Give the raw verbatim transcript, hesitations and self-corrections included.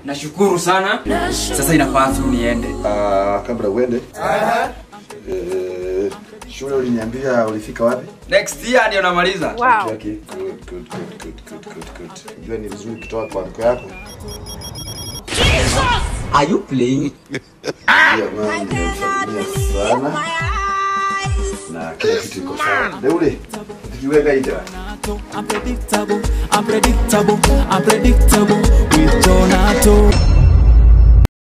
Nashukuru sana. Sasa inafaa tu niende. Ah, kabla uende. Aha. Eh, shule uliniambia ulifika wapi? Next year ndio namaliza. Wow. Okay, okay. Good, good, good, good, good, good, good. Unajua ni vizuri kutoa kwa andiko yako. Jesus! Are you playing? Yeah, man, nimefurahia sana. Na kila kitu iko sawa. Deule, tukiweka ita. Unpredictable, unpredictable, unpredictable with Donato.